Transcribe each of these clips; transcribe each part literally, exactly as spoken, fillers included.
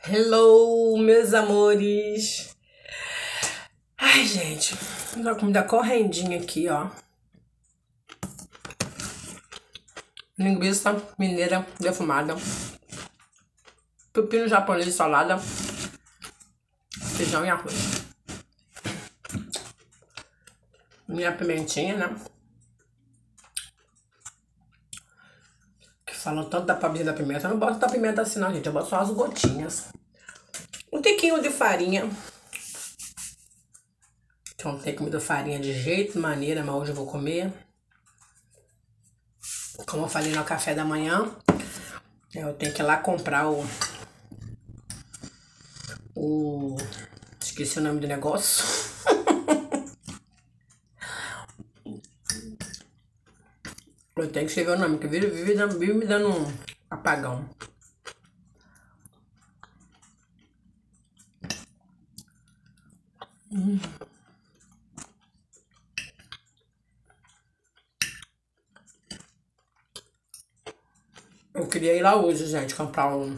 Hello, meus amores. Ai, gente, uma comida correndinha aqui, ó. Linguiça mineira defumada, pepino japonês de salada, feijão e arroz. Minha pimentinha, né? Que falam tanto da pabinha da pimenta. Eu não boto da pimenta assim não, gente. Eu boto só as gotinhas. Um tiquinho de farinha. Que eu não tenho comido farinha de jeito, maneira, mas hoje eu vou comer. Como eu falei no café da manhã, eu tenho que ir lá comprar o... O... Esqueci o nome do negócio. Eu tenho que escrever o nome, que vive, vive, vive me dando um apagão. Hum. Eu queria ir lá hoje, gente, comprar um...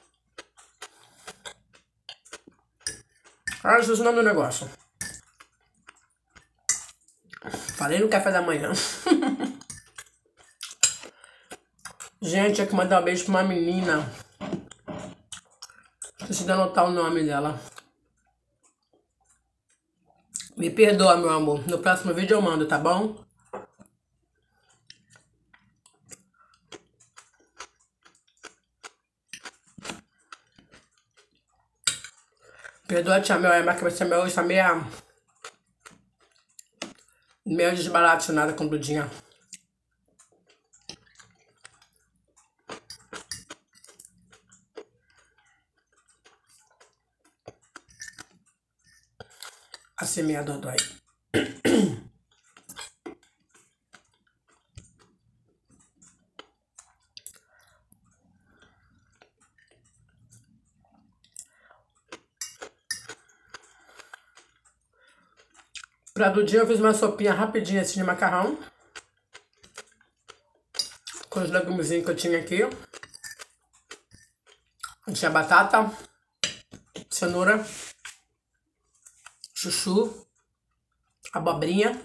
Ah, esqueci o nome do negócio. Falei no café da manhã. Gente, eu que mandar um beijo pra uma menina. Esqueci de anotar o nome dela. Me perdoa, meu amor. No próximo vídeo eu mando, tá bom? Perdoa, tia Mel, é, mas que você hoje tá meio... Meio desbaratinada com Dudinha. Assim, meia dodói. Pra Dudinha eu fiz uma sopinha rapidinha assim de macarrão. Com os legumezinhos que eu tinha aqui. Tinha batata, cenoura, chuchu, abobrinha.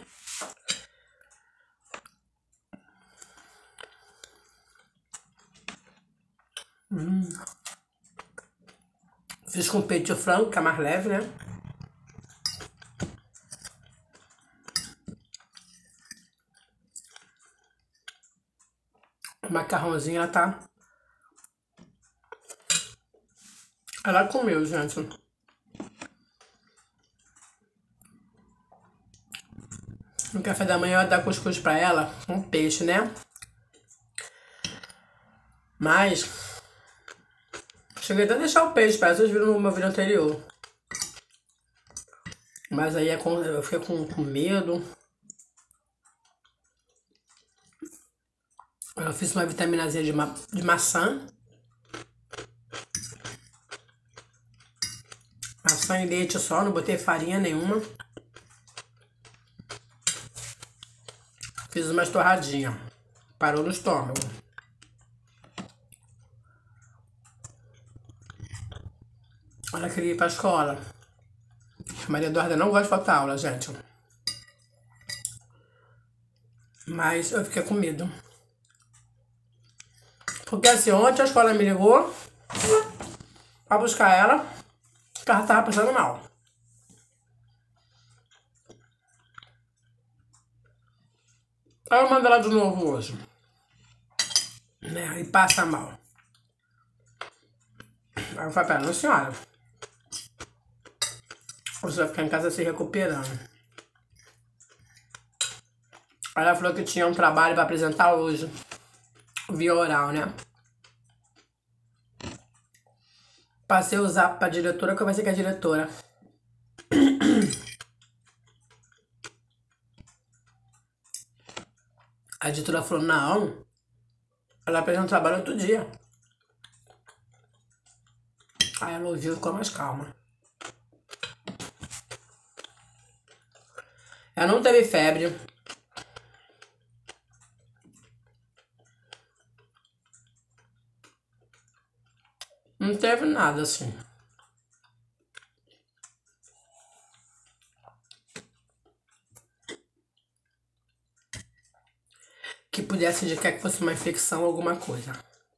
Hum. Fiz com peito de frango, que é mais leve, né? O macarrãozinho, ela tá... Ela comeu, gente. No café da manhã eu dar cuscuz pra ela, um peixe, né? Mas... Cheguei até a deixar o peixe pra ela, vocês viram no meu vídeo anterior. Mas aí eu fiquei com, com medo. Eu fiz uma vitaminazinha de, ma de maçã. Maçã e leite só, não botei farinha nenhuma. Fiz umas torradinhas. Parou no estômago. Ela queria ir pra escola. A Maria Eduarda não gosta de faltar aula, gente. Mas eu fiquei com medo. Porque assim, ontem a escola me ligou pra buscar ela, porque ela tava passando mal. Aí eu mando ela de novo hoje. Né? E passa mal. Aí eu falei pra ela, não, senhora, você vai ficar em casa se recuperando. Aí ela falou que tinha um trabalho pra apresentar hoje. Via oral, né? Passei o zap pra diretora, que eu conversei com a diretora. A diretora falou, não, ela apresenta um trabalho outro dia. Aí ela ouviu e ficou mais calma. Ela não teve febre. Não teve nada assim. pudesse indicar que fosse uma infecção ou alguma coisa.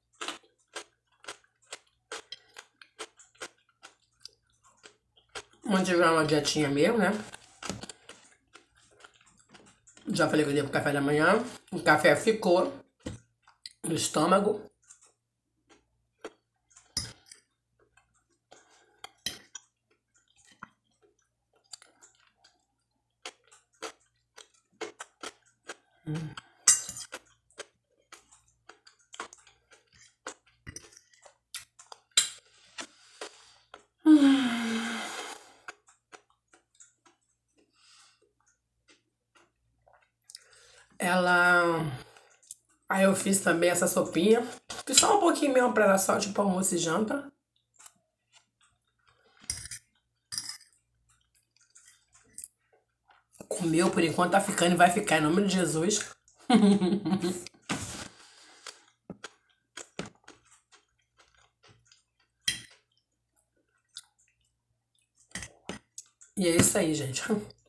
Mantive uma dietinha mesmo, né? Já falei que eu dei pro café da manhã. O café ficou no estômago. Hum. Hum. Ela... Aí eu fiz também essa sopinha. Fiz só um pouquinho mesmo pra ela, só tipo almoço e janta. Comeu por enquanto, tá ficando e vai ficar em nome de Jesus. E é isso aí, gente.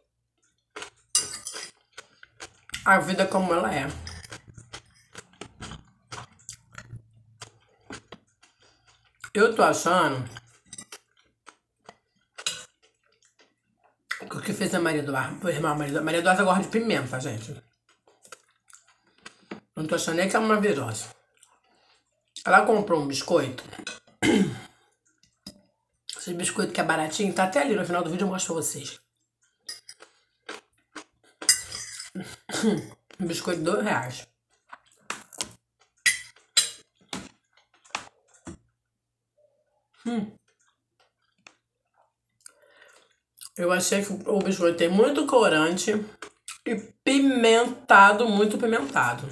A vida como ela é. Eu tô achando que o que fez a Maria Eduarda, o irmão Maria Eduarda, Maria Eduarda gosta de pimenta, gente. Não tô achando nem que é uma virose. Ela comprou um biscoito. Esse biscoito que é baratinho, tá até ali no final do vídeo, eu mostro pra vocês. Um biscoito de dois reais. Hum. Eu achei que o biscoito tem muito corante e pimentado, muito pimentado.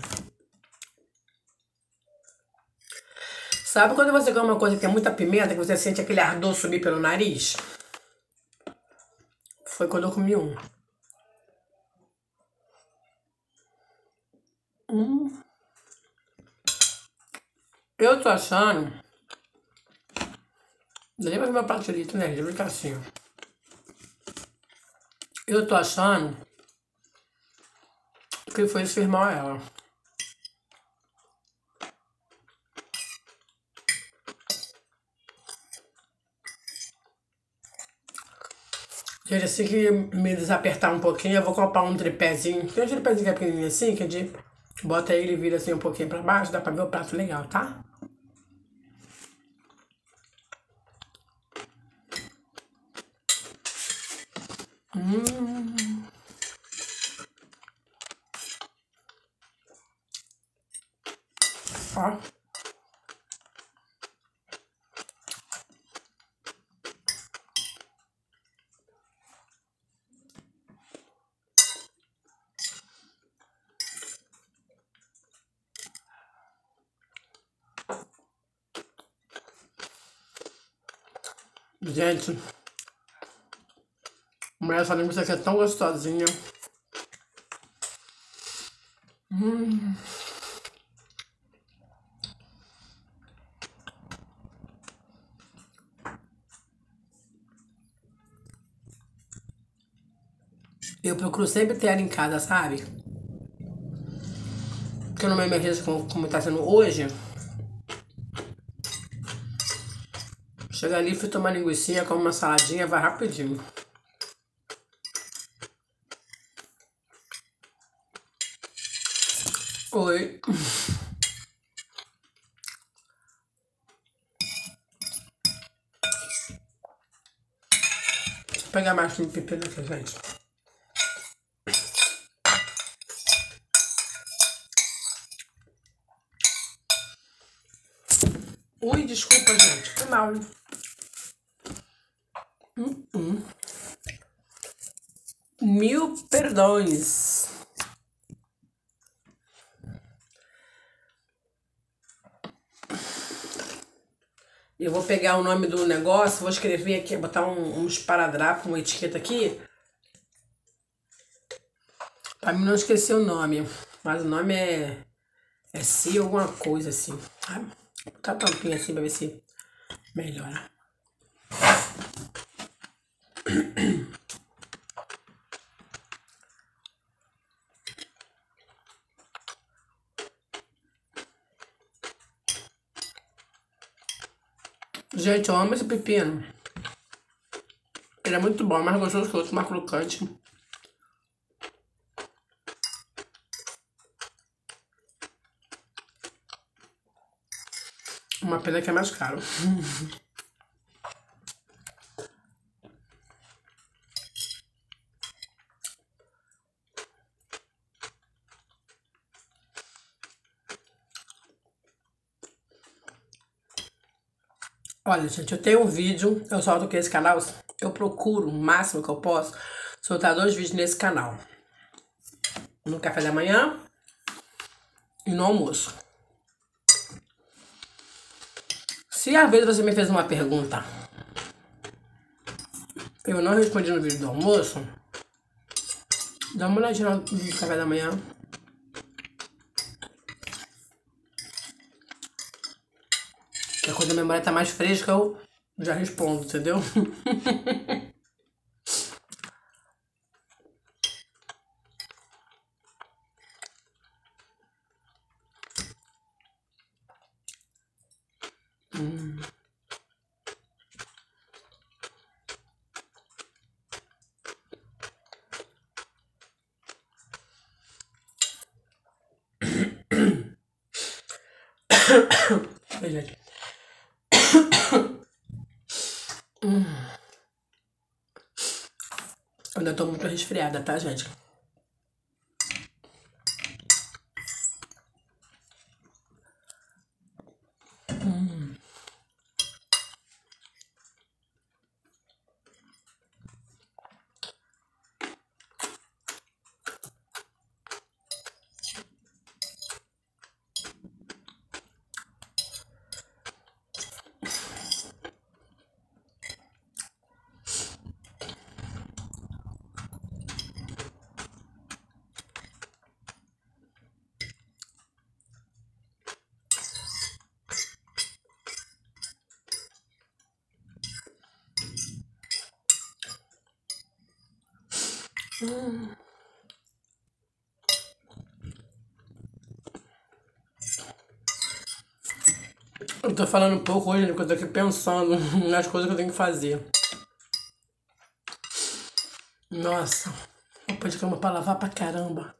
Sabe quando você come uma coisa que tem muita pimenta, que você sente aquele ardor subir pelo nariz? Foi quando eu comi um. Hum. Eu tô achando... Não lembra meu prato direito, né? Lembra que assim, ó. Eu tô achando que foi esse irmão a ela. Gente, assim que me desapertar um pouquinho, eu vou comprar um tripézinho. Tem um tripézinho que é pequenininho assim, que a gente bota ele e vira assim um pouquinho pra baixo, dá pra ver o prato legal, tá? Hum. Ó. Gente, mas essa linguiça aqui é tão gostosinha. Hum. Eu procuro sempre ter ela em casa, sabe? Porque numa emergência como, como tá sendo hoje, chega ali, frita uma linguiça, come uma saladinha, vai rapidinho. Oi. Vou pegar mais um pepino aqui, gente. Ui, desculpa, gente. Foi mal, né? Hum, hum. Mil perdões. Eu vou pegar o nome do negócio, vou escrever aqui, botar um, um esparadrapo, uma etiqueta aqui. Pra mim não esquecer o nome. Mas o nome é... É Si alguma coisa assim. Vou botar a tampinha assim pra ver se melhora. Gente, eu amo esse pepino. Ele é muito bom, mais gostoso que o outro, mais crocante. Uma pena que é mais caro. Olha, gente, eu tenho um vídeo, eu solto aqui nesse canal, eu procuro o máximo que eu posso soltar dois vídeos nesse canal. No café da manhã e no almoço. Se às vezes você me fez uma pergunta, eu não respondi no vídeo do almoço, dá uma olhadinha no café da manhã. Que quando a memória tá mais fresca, eu já respondo, entendeu? hum. Oi, gente. hum. Eu ainda tô muito resfriada, tá, gente? Hum. Hum. Eu tô falando um pouco hoje, porque eu tô aqui pensando nas coisas que eu tenho que fazer. Nossa, roupa de cama pra lavar pra caramba.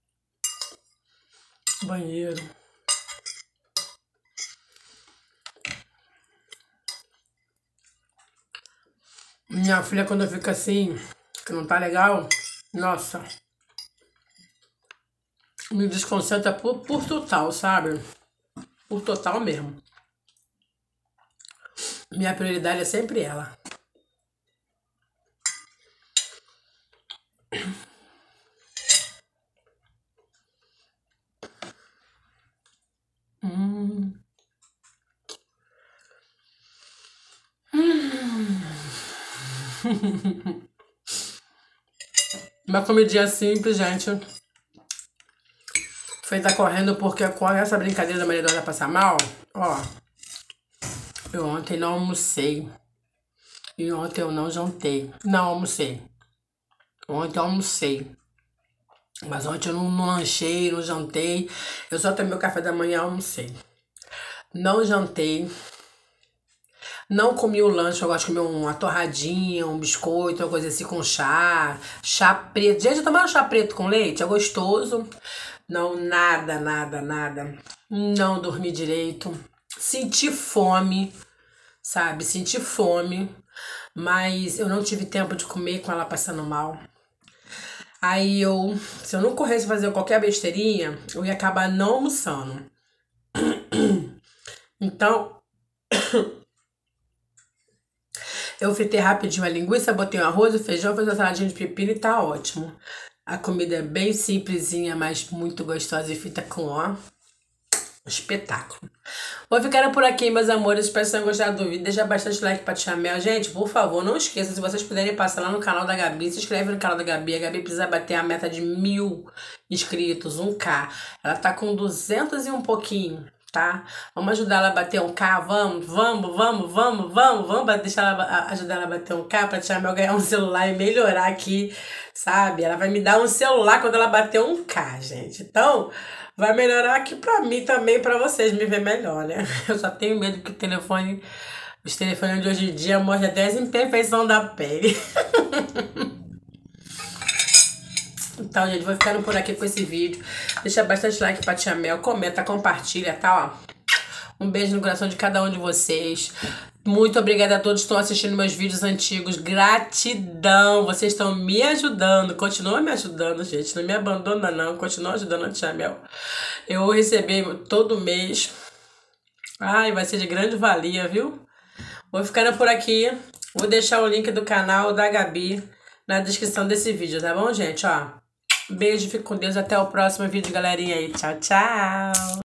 Banheiro. Minha filha, quando fica assim, que não tá legal, nossa, me desconcentra por, por total, sabe? Por total mesmo. Minha prioridade é sempre ela. Hum. Hum. Uma comidinha simples, gente. Feita correndo, porque com essa brincadeira da Maria Eduarda passar mal, ó. Eu ontem não almocei. E ontem eu não jantei. Não almocei. Ontem eu almocei. Mas ontem eu não, não lanchei, não jantei. Eu só tomei o café da manhã e almocei. Não jantei. Não comi o lanche, eu gosto de comer uma torradinha, um biscoito, uma coisa assim com chá. Chá preto. Gente, eu tomar um chá preto com leite, é gostoso. Não, nada, nada, nada. Não dormi direito. Senti fome, sabe? Senti fome. Mas eu não tive tempo de comer com ela passando mal. Aí eu, se eu não corresse fazer qualquer besteirinha, eu ia acabar não almoçando. Então, eu fritei rapidinho a linguiça, botei o arroz, o feijão, fiz a saladinha de pepino e tá ótimo. A comida é bem simplesinha, mas muito gostosa e feita com, ó, espetáculo. Vou ficando por aqui, meus amores. Espero que vocês tenham gostado do vídeo. Deixa bastante like pra Tia Mel. Gente, por favor, não esqueça, se vocês puderem passar lá no canal da Gabi, se inscreve no canal da Gabi. A Gabi precisa bater a meta de mil inscritos, um K. Ela tá com duzentos e um pouquinho, tá? Vamos ajudar ela a bater um K? Vamos, vamos, vamos, vamos, vamos, vamos deixar ela, ajudar ela a bater um K pra Tia Mel ganhar um celular e melhorar aqui, sabe? Ela vai me dar um celular quando ela bater um K, gente. Então, vai melhorar aqui pra mim também, pra vocês me ver melhor, né? Eu só tenho medo que o telefone Os telefones de hoje em dia mostram até as imperfeições da pele. Então, gente, vou ficando por aqui com esse vídeo. Deixa bastante like pra Tia Mel. Comenta, compartilha, tá? Ó. Um beijo no coração de cada um de vocês. Muito obrigada a todos que estão assistindo meus vídeos antigos. Gratidão. Vocês estão me ajudando. Continua me ajudando, gente. Não me abandona, não. Continua ajudando a Tia Mel. Eu vou receber todo mês. Ai, vai ser de grande valia, viu? Vou ficando por aqui. Vou deixar o link do canal da Gabi na descrição desse vídeo, tá bom, gente? Ó, beijo, fico com Deus. Até o próximo vídeo, galerinha aí. Tchau, tchau.